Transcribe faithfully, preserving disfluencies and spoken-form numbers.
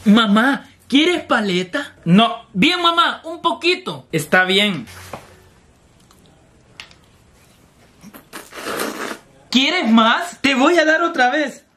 Mamá, ¿quieres paleta? No. Bien, mamá, un poquito. Está bien. ¿Quieres más? Te voy a dar otra vez.